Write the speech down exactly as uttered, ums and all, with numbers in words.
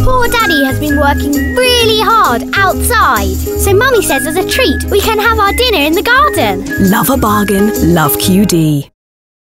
Poor Daddy has been working really hard outside. So Mummy says as a treat we can have our dinner in the garden. Love a bargain, love Q D.